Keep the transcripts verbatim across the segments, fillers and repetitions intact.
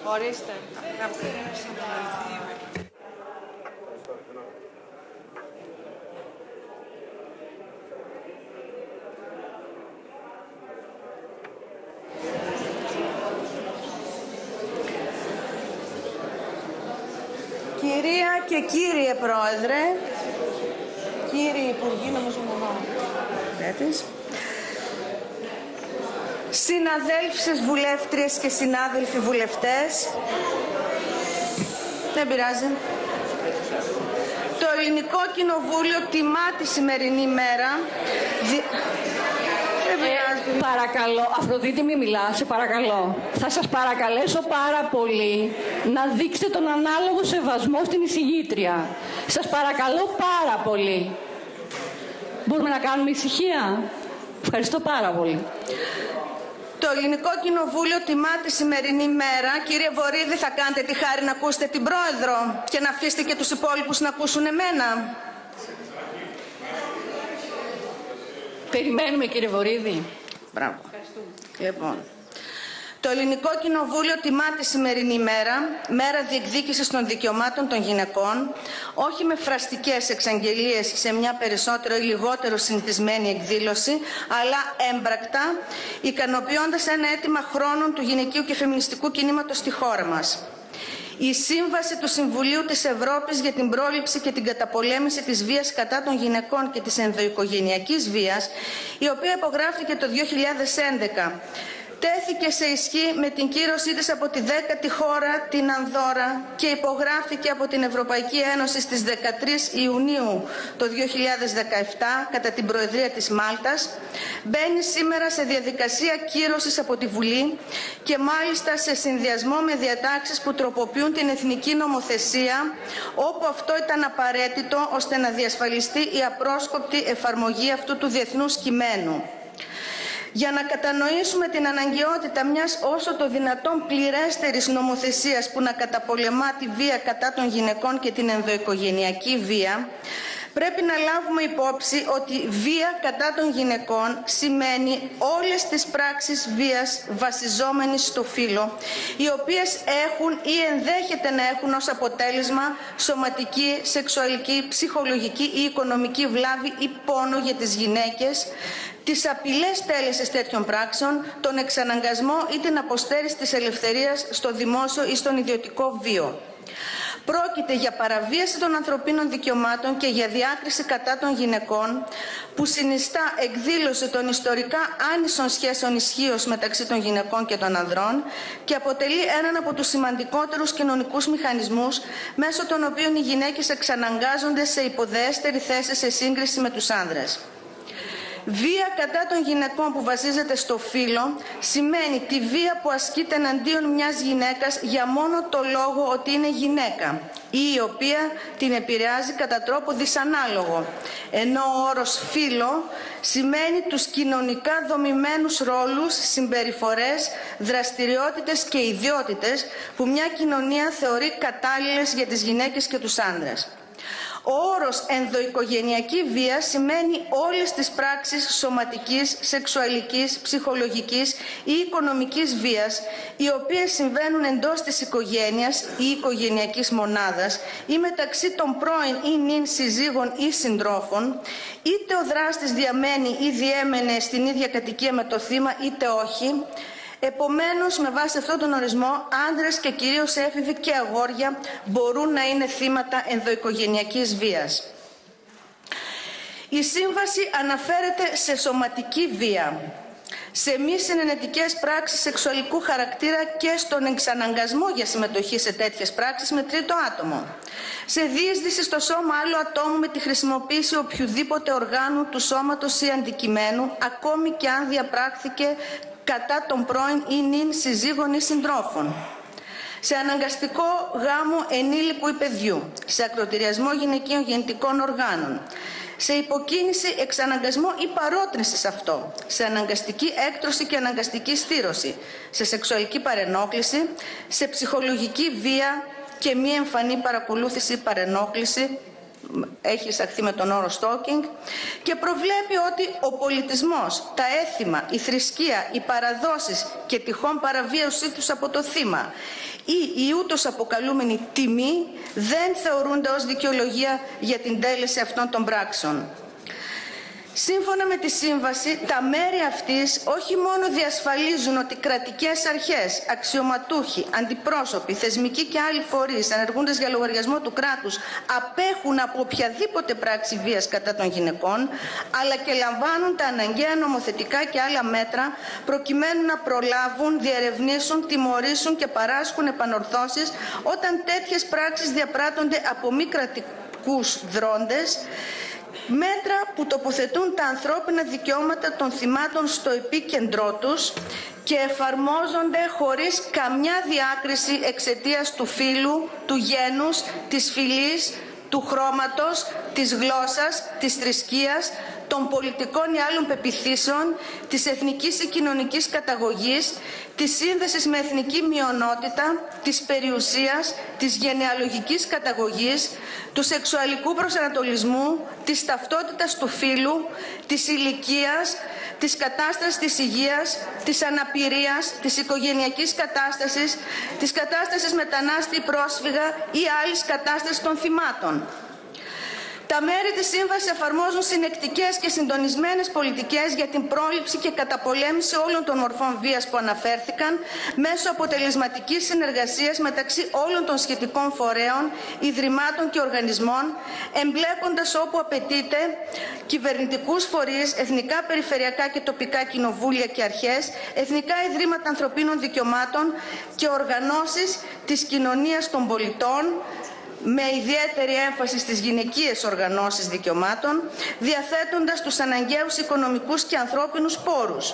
Ορίστε. Κυρία και κύριε Πρόεδρε, κύριοι Υπουργοί, νομίζω μόνο συναδέλφισες βουλεύτριες και συνάδελφοι βουλευτές, δεν πειράζει. Το Ελληνικό Κοινοβούλιο τιμά τη σημερινή μέρα. Δι... Ε, παρακαλώ, Αφροδίτη, μη μιλά, σε παρακαλώ. Θα σας παρακαλέσω πάρα πολύ να δείξετε τον ανάλογο σεβασμό στην εισηγήτρια. Σας παρακαλώ πάρα πολύ. Μπορούμε να κάνουμε ησυχία? Ευχαριστώ πάρα πολύ. Το Ελληνικό Κοινοβούλιο τιμά τη σημερινή μέρα. Κύριε Βορίδη, θα κάνετε τη χάρη να ακούσετε την Πρόεδρο και να αφήσετε και τους υπόλοιπους να ακούσουν εμένα? Περιμένουμε, κύριε Βορίδη. Μπράβο. Λοιπόν, το Ελληνικό Κοινοβούλιο τιμά τη σημερινή μέρα, μέρα διεκδίκησης των δικαιωμάτων των γυναικών, όχι με φραστικές εξαγγελίες σε μια περισσότερο ή λιγότερο συνηθισμένη εκδήλωση, αλλά έμπρακτα, ικανοποιώντας ένα αίτημα χρόνων του γυναικείου και φεμινιστικού κινήματος στη χώρα μας. Η Σύμβαση του Συμβουλίου της Ευρώπης για την πρόληψη και την καταπολέμηση της βίας κατά των γυναικών και της ενδοοικογενειακής βίας, η οποία υπογράφηκε το δύο χιλιάδες έντεκα, τέθηκε σε ισχύ με την κύρωσή της από τη δέκατη χώρα, την Ανδώρα, και υπογράφηκε από την Ευρωπαϊκή Ένωση στις δεκατρείς Ιουνίου το δύο χιλιάδες δεκαεπτά κατά την Προεδρία της Μάλτας, μπαίνει σήμερα σε διαδικασία κύρωσης από τη Βουλή και μάλιστα σε συνδυασμό με διατάξεις που τροποποιούν την εθνική νομοθεσία, όπου αυτό ήταν απαραίτητο ώστε να διασφαλιστεί η απρόσκοπτη εφαρμογή αυτού του διεθνούς κειμένου. Για να κατανοήσουμε την αναγκαιότητα μιας όσο το δυνατόν πληρέστερης νομοθεσίας που να καταπολεμά τη βία κατά των γυναικών και την ενδοοικογενειακή βία, πρέπει να λάβουμε υπόψη ότι βία κατά των γυναικών σημαίνει όλες τις πράξεις βίας βασιζόμενης στο φύλο, οι οποίες έχουν ή ενδέχεται να έχουν ως αποτέλεσμα σωματική, σεξουαλική, ψυχολογική ή οικονομική βλάβη ή πόνο για τις γυναίκες, τις απειλές τέλεσης τέτοιων πράξεων, τον εξαναγκασμό ή την αποστέρηση της ελευθερίας στο δημόσιο ή στον ιδιωτικό βίο. Πρόκειται για παραβίαση των ανθρωπίνων δικαιωμάτων και για διάκριση κατά των γυναικών, που συνιστά εκδήλωση των ιστορικά άνισων σχέσεων ισχύως μεταξύ των γυναικών και των ανδρών και αποτελεί έναν από τους σημαντικότερους κοινωνικούς μηχανισμούς μέσω των οποίων οι γυναίκες εξαναγκάζονται σε υποδέστερη θέση σε σύγκριση με τους άνδρες. Βία κατά των γυναικών που βασίζεται στο φύλο σημαίνει τη βία που ασκείται εναντίον μιας γυναίκας για μόνο το λόγο ότι είναι γυναίκα ή η οποία την επηρεάζει κατά τρόπο δυσανάλογο, ενώ ο όρος φύλο σημαίνει τους κοινωνικά δομημένους ρόλους, συμπεριφορές, δραστηριότητες και ιδιότητες που μια κοινωνία θεωρεί κατάλληλες για τις γυναίκες και τους άνδρες. Ο όρος ενδοοικογενειακή βία σημαίνει όλες τις πράξεις σωματικής, σεξουαλικής, ψυχολογικής ή οικονομικής βίας, οι οποίες συμβαίνουν εντός της οικογένειας ή οικογενειακής μονάδας ή μεταξύ των πρώην ή νυν συζύγων ή συντρόφων, είτε ο δράστης διαμένει ή διέμενε στην ίδια κατοικία με το θύμα είτε όχι. Επομένως, με βάση αυτόν τον ορισμό, άντρες και κυρίως έφηβοι και αγόρια μπορούν να είναι θύματα ενδοοικογενειακής βίας. Η Σύμβαση αναφέρεται σε σωματική βία, σε μη συνενετικές πράξεις σεξουαλικού χαρακτήρα και στον εξαναγκασμό για συμμετοχή σε τέτοιες πράξεις με τρίτο άτομο, σε διείσδυση στο σώμα άλλου ατόμου με τη χρησιμοποίηση οποιοδήποτε οργάνου του σώματος ή αντικειμένου, ακόμη και αν διαπράχθηκε κατά των πρώην ή νυν συζύγων ή συντρόφων, σε αναγκαστικό γάμο ενήλικου ή παιδιού, σε ακροτηριασμό γυναικείων γεννητικών οργάνων, σε υποκίνηση, εξαναγκασμό ή παρότρινση σε αυτό, σε αναγκαστική έκτρωση και αναγκαστική στήρωση, σε σεξουαλική παρενόχληση, σε ψυχολογική βία και μη εμφανή παρακολούθηση ή παρενόχληση, έχει εισαχθεί με τον όρο stalking και προβλέπει ότι ο πολιτισμός, τα έθιμα, η θρησκεία, οι παραδόσεις και τυχόν παραβίασή τους από το θύμα ή η ούτως αποκαλούμενη τιμή δεν θεωρούνται ως δικαιολογία για την τέλεση αυτών των πράξεων. Σύμφωνα με τη Σύμβαση, τα μέρη αυτής όχι μόνο διασφαλίζουν ότι κρατικές αρχές, αξιωματούχοι, αντιπρόσωποι, θεσμικοί και άλλοι φορείς, ενεργούντες για λογαριασμό του κράτους, απέχουν από οποιαδήποτε πράξη βίας κατά των γυναικών, αλλά και λαμβάνουν τα αναγκαία νομοθετικά και άλλα μέτρα προκειμένου να προλάβουν, διερευνήσουν, τιμωρήσουν και παράσχουν επανορθώσεις όταν τέτοιες πράξεις διαπράττονται από μη κρατικούς δρόντες, μέτρα που τοποθετούν τα ανθρώπινα δικαιώματα των θυμάτων στο επίκεντρό τους και εφαρμόζονται χωρίς καμιά διάκριση εξαιτίας του φύλου, του γένους, της φυλής, του χρώματος, της γλώσσας, της θρησκείας, των πολιτικών ή άλλων πεποιθήσεων, της εθνικής ή κοινωνικής καταγωγής, της σύνδεσης με εθνική μειονότητα, της περιουσίας, της γενεαλογικής καταγωγής, του σεξουαλικού προσανατολισμού, της ταυτότητας του φύλου, της ηλικίας, της κατάστασης της υγείας, της αναπηρίας, της οικογενειακής κατάστασης, της κατάστασης μετανάστη πρόσφυγα ή άλλης κατάστασης των θυμάτων. Τα μέρη της Σύμβασης εφαρμόζουν συνεκτικές και συντονισμένες πολιτικές για την πρόληψη και καταπολέμηση όλων των μορφών βίας που αναφέρθηκαν μέσω αποτελεσματικής συνεργασίας μεταξύ όλων των σχετικών φορέων, ιδρυμάτων και οργανισμών, εμπλέκοντας όπου απαιτείται κυβερνητικούς φορείς, εθνικά, περιφερειακά και τοπικά κοινοβούλια και αρχές, εθνικά ιδρύματα ανθρωπίνων δικαιωμάτων και οργανώσεις της κοινωνίας των πολιτών, με ιδιαίτερη έμφαση στις γυναικείες οργανώσεις δικαιωμάτων, διαθέτοντας τους αναγκαίους οικονομικούς και ανθρώπινους πόρους.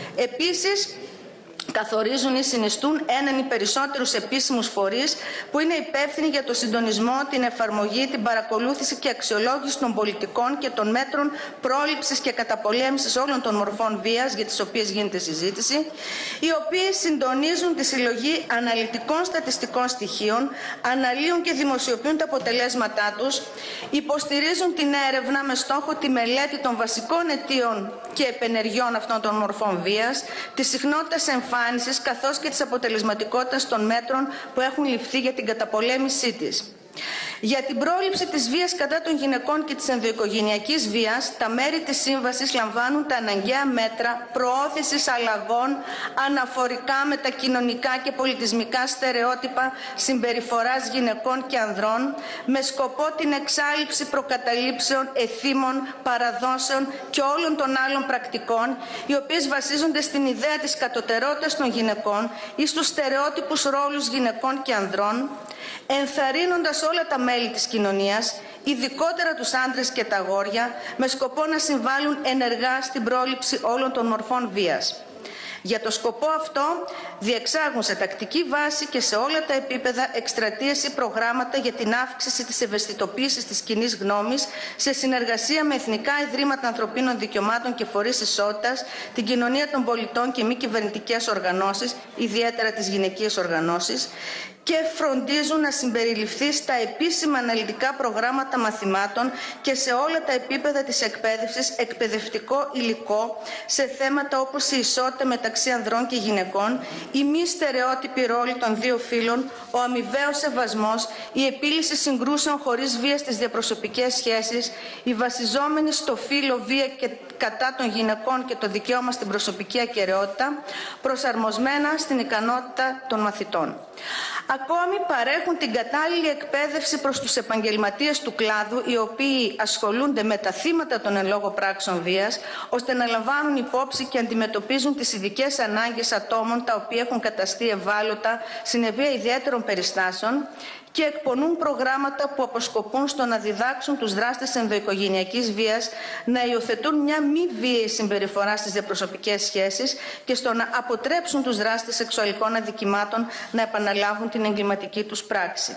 Επίσης, καθορίζουν ή συνιστούν έναν ή περισσότερους επίσημους φορείς που είναι υπεύθυνοι για το συντονισμό, την εφαρμογή, την παρακολούθηση και αξιολόγηση των πολιτικών και των μέτρων πρόληψης και καταπολέμησης όλων των μορφών βίας για τις οποίες γίνεται συζήτηση, οι οποίοι συντονίζουν τη συλλογή αναλυτικών στατιστικών στοιχείων, αναλύουν και δημοσιοποιούν τα αποτελέσματά τους, υποστηρίζουν την έρευνα με στόχο τη μελέτη των βασικών αιτίων και επενεργειών αυτών των μορφών βίας, τη συχνότητα εμφάνισης καθώς και της αποτελεσματικότητας των μέτρων που έχουν ληφθεί για την καταπολέμησή της. Για την πρόληψη της βίας κατά των γυναικών και της ενδοοικογενειακής βίας, τα μέρη της Σύμβασης λαμβάνουν τα αναγκαία μέτρα προώθησης αλλαγών αναφορικά με τα κοινωνικά και πολιτισμικά στερεότυπα συμπεριφοράς γυναικών και ανδρών, με σκοπό την εξάλειψη προκαταλήψεων, εθήμων, παραδόσεων και όλων των άλλων πρακτικών, οι οποίες βασίζονται στην ιδέα της κατωτερότητας των γυναικών ή στους στερεότυπους ρόλους γυναικών και ανδρών, ενθαρρύνοντας όλα τα μέλη της κοινωνίας, ειδικότερα τους άντρες και τα αγόρια, με σκοπό να συμβάλλουν ενεργά στην πρόληψη όλων των μορφών βίας. Για το σκοπό αυτό διεξάγουν σε τακτική βάση και σε όλα τα επίπεδα εκστρατείες ή προγράμματα για την αύξηση της ευαισθητοποίησης της κοινής γνώμης σε συνεργασία με εθνικά ιδρύματα ανθρωπίνων δικαιωμάτων και φορείς ισότητας, την κοινωνία των πολιτών και μη κυβερνητικές οργανώσεις, ιδιαίτερα τις γυναικείες οργανώσεις, και φροντίζουν να συμπεριληφθεί στα επίσημα αναλυτικά προγράμματα μαθημάτων και σε όλα τα επίπεδα της εκπαίδευσης εκπαιδευτικό υλικό σε θέματα όπως η ισότητα μεταξύ ανδρών και γυναικών, η μη στερεότυπη ρόλη των δύο φύλων, ο αμοιβαίος σεβασμός, η επίλυση συγκρούσεων χωρίς βία στις διαπροσωπικές σχέσεις, η βασιζόμενη στο φύλο βία και κατά των γυναικών και το δικαίωμα στην προσωπική ακεραιότητα, προσαρμοσμένα στην ικανότητα των μαθητών. Ακόμη παρέχουν την κατάλληλη εκπαίδευση προς τους επαγγελματίες του κλάδου, οι οποίοι ασχολούνται με τα θύματα των εν λόγω πράξεων βίας, ώστε να λαμβάνουν υπόψη και αντιμετωπίζουν τις ειδικές ανάγκες ατόμων τα οποία έχουν καταστεί ευάλωτα συνεπία ιδιαίτερων περιστάσεων, και εκπονούν προγράμματα που αποσκοπούν στο να διδάξουν τους δράστες ενδοοικογενειακής βίας να υιοθετούν μια μη βίαιη συμπεριφορά στις διαπροσωπικές σχέσεις και στο να αποτρέψουν τους δράστες σεξουαλικών αδικημάτων να επαναλάβουν την εγκληματική τους πράξη.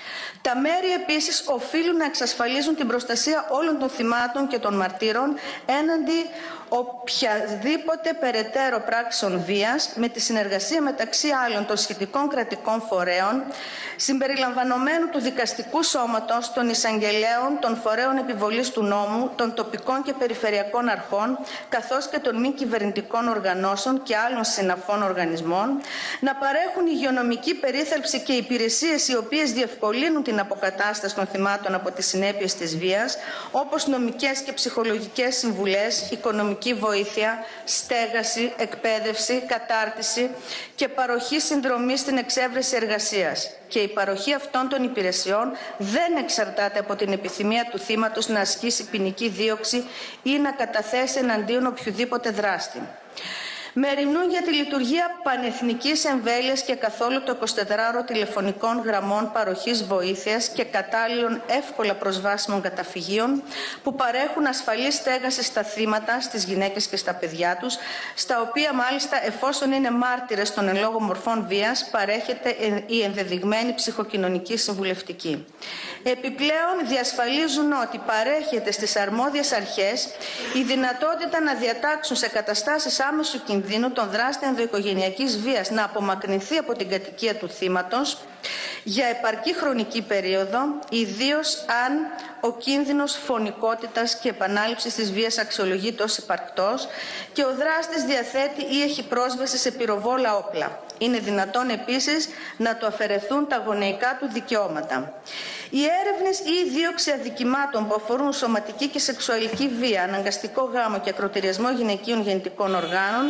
Τα μέρη επίσης οφείλουν να εξασφαλίζουν την προστασία όλων των θυμάτων και των μαρτύρων έναντι οποιαδήποτε περαιτέρω πράξεων βίας με τη συνεργασία μεταξύ άλλων των σχετικών κρατικών φορέων, συμπεριλαμβανομένου του δικαστικού σώματος, των εισαγγελέων, των φορέων επιβολής του νόμου, των τοπικών και περιφερειακών αρχών, καθώς και των μη κυβερνητικών οργανώσεων και άλλων συναφών οργανισμών, να παρέχουν υγειονομική περίθαλψη και υπηρεσίες οι οποίες διευκολύνουν την αποκατάσταση των θυμάτων από τις συνέπειες της βίας, όπως νομικές και ψυχολογικές συμβουλές, οικονομική βοήθεια, στέγαση, εκπαίδευση, κατάρτιση και παροχή συνδρομής στην εξέβρεση εργασίας. Και η παροχή αυτών των υπηρεσιών δεν εξαρτάται από την επιθυμία του θύματος να ασκήσει ποινική δίωξη ή να καταθέσει εναντίον οποιοδήποτε δράστη. Μεριμνούν για τη λειτουργία πανεθνικής εμβέλειας και καθόλου το εικοσιτετράωρο τηλεφωνικών γραμμών παροχής βοήθειας και κατάλληλων εύκολα προσβάσιμων καταφυγίων που παρέχουν ασφαλή στέγαση στα θύματα, στις γυναίκες και στα παιδιά τους, στα οποία μάλιστα εφόσον είναι μάρτυρες των εν λόγω μορφών βίας παρέχεται η ενδεδειγμένη ψυχοκοινωνική συμβουλευτική. Επιπλέον διασφαλίζουν ότι παρέχεται στις αρμόδιες αρχές η δυνατότητα να διατάξουν σε καταστάσεις άμεσου κινδύνου τον δράστη ενδοοικογενειακής βίας να απομακρυνθεί από την κατοικία του θύματος για επαρκή χρονική περίοδο, ιδίως αν ο κίνδυνος φωνικότητας και επανάληψης της βίας αξιολογείται ως υπαρκτός και ο δράστης διαθέτει ή έχει πρόσβαση σε πυροβόλα όπλα. Είναι δυνατόν επίσης να του αφαιρεθούν τα γονεϊκά του δικαιώματα. Οι έρευνες ή η δίωξη αδικημάτων που αφορούν σωματική και σεξουαλική βία, αναγκαστικό γάμο και ακροτηριασμό γυναικείων γεννητικών οργάνων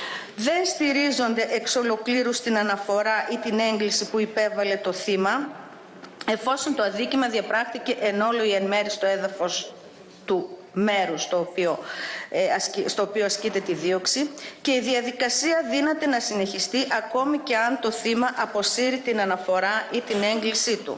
δεν στηρίζονται εξ ολοκλήρου στην αναφορά ή την έγκληση που υπέβαλε το θύμα, εφόσον το αδίκημα διαπράχθηκε εν όλο ή εν μέρει στο έδαφος του μέρους στο οποίο, ε, ασκεί, στο οποίο ασκείται τη δίωξη και η διαδικασία δύναται να συνεχιστεί ακόμη και αν το θύμα αποσύρει την αναφορά ή την έγκλησή του.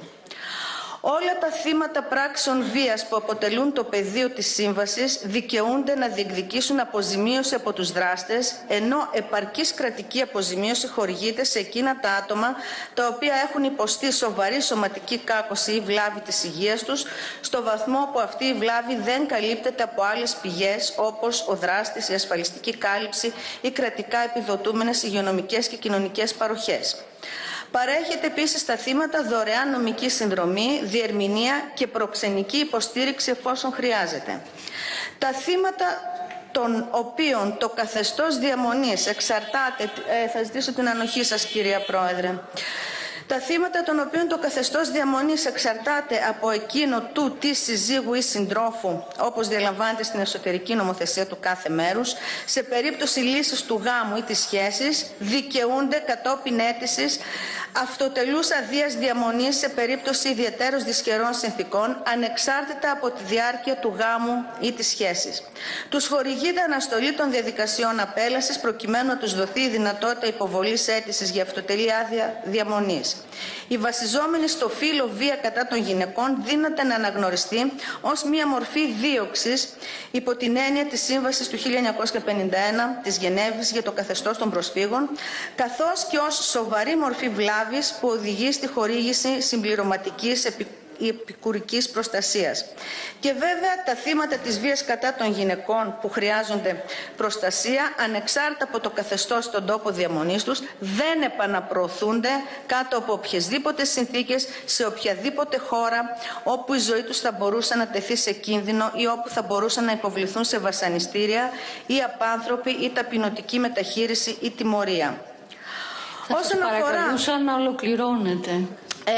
Όλα τα θύματα πράξεων βίας που αποτελούν το πεδίο της σύμβασης δικαιούνται να διεκδικήσουν αποζημίωση από τους δράστες, ενώ επαρκής κρατική αποζημίωση χορηγείται σε εκείνα τα άτομα τα οποία έχουν υποστεί σοβαρή σωματική κάκωση ή βλάβη της υγείας τους, στο βαθμό που αυτή η βλάβη δεν καλύπτεται από άλλες πηγές όπως ο δράστης, η ασφαλιστική κάλυψη ή κρατικά επιδοτούμενες υγειονομικές και κοινωνικές παροχές. Παρέχεται επίσης στα θύματα δωρεάν νομική συνδρομή, διερμηνία και προξενική υποστήριξη εφόσον χρειάζεται. Τα θύματα των οποίων το καθεστώς διαμονής εξαρτάται... Ε, θα ζητήσω την ανοχή σας, κυρία Πρόεδρε. Τα θύματα των οποίων το καθεστώς διαμονής εξαρτάται από εκείνο του της συζύγου ή συντρόφου, όπως διαλαμβάνεται στην εσωτερική νομοθεσία του κάθε μέρους, σε περίπτωση λύσης του γάμου ή της σχέσης, δικαιούνται κατόπιν αίτησης αυτοτελούς αδείας διαμονής σε περίπτωση ιδιαιτέρως δυσχερών συνθηκών, ανεξάρτητα από τη διάρκεια του γάμου ή της σχέσης. Τους χορηγείται αναστολή των διαδικασιών απέλασης προκειμένου να τους δοθεί η δυνατότητα υποβολής αίτησης για αυτοτελή άδεια διαμονής. Η βασιζόμενη στο φύλο βία κατά των γυναικών δύναται να αναγνωριστεί ως μία μορφή δίωξης υπό την έννοια της Σύμβασης του χίλια εννιακόσια πενήντα ένα της Γενέβης για το καθεστώς των προσφύγων, καθώς και ως σοβαρή μορφή βλάβης που οδηγεί στη χορήγηση συμπληρωματικής επικοινωνίας επικουρικής προστασίας. Και βέβαια τα θύματα της βίας κατά των γυναικών που χρειάζονται προστασία, ανεξάρτητα από το καθεστώς στον τόπο διαμονής τους, δεν επαναπροωθούνται κάτω από οποιασδήποτε συνθήκες σε οποιαδήποτε χώρα όπου η ζωή τους θα μπορούσε να τεθεί σε κίνδυνο ή όπου θα μπορούσαν να υποβληθούν σε βασανιστήρια ή απάνθρωπη ή ταπεινωτική μεταχείριση ή τιμωρία. Θα Όσον σας παρακαλούσα αφορά... να ολοκληρώνετε. Ε,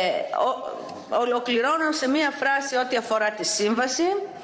ο, ολοκληρώνω σε μία φράση ό,τι αφορά τη σύμβαση.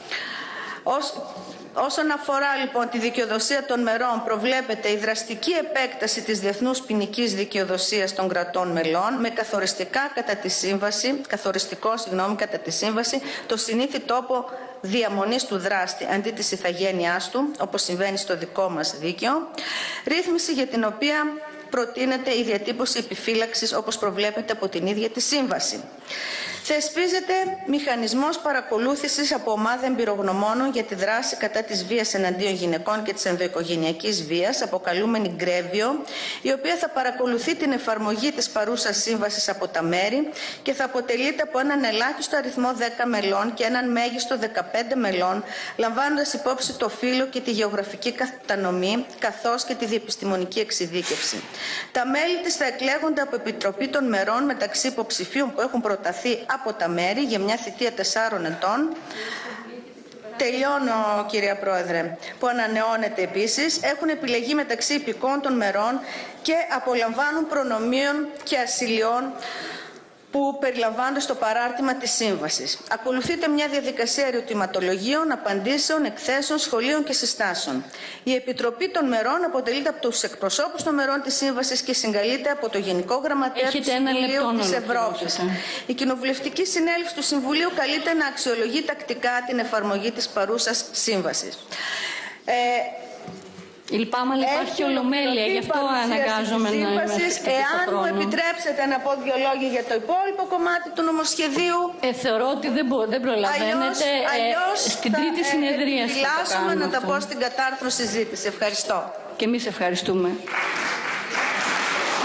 Ως, όσον αφορά λοιπόν τη δικαιοδοσία των μερών, προβλέπεται η δραστική επέκταση της διεθνούς ποινικής δικαιοδοσίας των κρατών μελών με καθοριστικά κατά τη σύμβαση, καθοριστικό συγγνώμη, κατά τη σύμβαση το συνήθι τόπο διαμονής του δράστη αντί της ηθαγένειάς του, όπως συμβαίνει στο δικό μας δίκαιο, ρύθμιση για την οποία προτείνεται η διατύπωση επιφύλαξης όπως προβλέπεται από την ίδια τη σύμβαση. Θεσπίζεται μηχανισμός παρακολούθησης από ομάδα εμπειρογνωμόνων για τη δράση κατά της βίας εναντίον γυναικών και της ενδοοικογενειακής βίας, αποκαλούμενη γκρέβιο, η οποία θα παρακολουθεί την εφαρμογή της παρούσας σύμβασης από τα μέρη και θα αποτελείται από έναν ελάχιστο αριθμό δέκα μελών και έναν μέγιστο δεκαπέντε μελών, λαμβάνοντας υπόψη το φύλο και τη γεωγραφική κατανομή, καθώς και τη διεπιστημονική εξειδίκευση. Τα μέλη της θα εκλέγονται από επιτροπή των μερών μεταξύ υποψηφίων που έχουν προταθεί από τα μέρη για μια θητεία τεσσάρων ετών. Τελειώνω, κυρία Πρόεδρε, που ανανεώνεται επίσης. Έχουν επιλεγεί μεταξύ υπηκών των μερών και απολαμβάνουν προνομίων και ασυλιών που περιλαμβάνονται στο παράρτημα της Σύμβασης. Ακολουθείται μια διαδικασία ερωτηματολογίων, απαντήσεων, εκθέσεων, σχολείων και συστάσεων. Η Επιτροπή των Μερών αποτελείται από τους εκπροσώπους των μερών της Σύμβασης και συγκαλείται από το Γενικό Γραμματέα του Συμβουλίου της Ευρώπης. Η Κοινοβουλευτική Συνέλευση του Συμβουλίου καλείται να αξιολογεί τακτικά την εφαρμογή της παρούσας Σύμβασης. Ε, Λυπάμαι, αλλά υπάρχει ολομέλεια, γι' αυτό αναγκάζομαι να είμαι. Εάν μου επιτρέψετε να πω δύο λόγια για το υπόλοιπο κομμάτι του νομοσχεδίου. Ε, θεωρώ ότι δεν, μπο, δεν προλαβαίνετε. Αλλιώς, ε, στην τρίτη ε, συνεδρία θα Φυλάσσουμε να αυτό. τα πω στην κατάρθρο συζήτηση. Ευχαριστώ. Και εμείς ευχαριστούμε.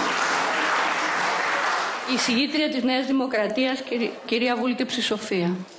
Η συγγήτρια της Νέας Δημοκρατίας, κυρία Βούλτεψη Σοφία.